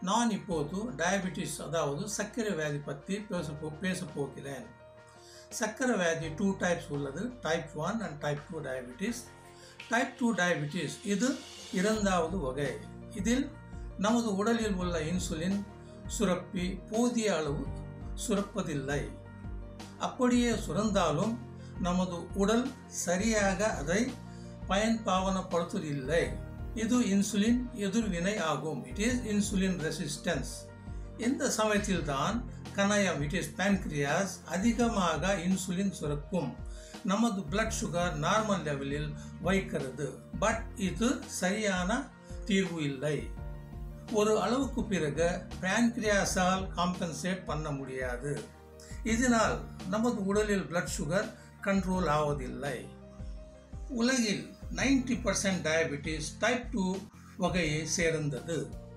நான் இப்போது டயபெட்டிஸ் அதாவது சர்க்கரை வியாதி பற்றி பேச போகிறேன். சர்க்கரை வியாதி 2 டைப்ஸ் உள்ளது, type 1 and type 2 diabetes. Type 2 diabetes இது இரண்டாவது வகை. இதில் நமது உடலில் உள்ள இன்சுலின் சுரப்பி போதிய அளவு சுரப்பதில்லை. அப்படியே சுரந்தாலும் நமது உடல் சரியாக அதை பயன்பாவனப்படுத்துவதில்லை. இது இன்சுலின் எதிர்வினை ஆகும். It is insulin resistance. இந்த சமயத்தில் தான் கணையம் இட் இஸ் பேன்கிரியாஸ் அதிகமாக இன்சுலின் சுரக்கும், நமது பிளட் சுகர் நார்மல் லெவலில் வைக்கிறது. பட் இது சரியான தீர்வு இல்லை. ஒரு அளவுக்கு பிறகு பேன்கிரியாஸால் காம்பன்சேட் பண்ண முடியாது. இதனால் நமது உடலில் பிளட் சுகர் கண்ட்ரோல் ஆவதில்லை. உலகில் 90% டயபெட்டிஸ் டைப் 2 வகையை சேர்ந்தது.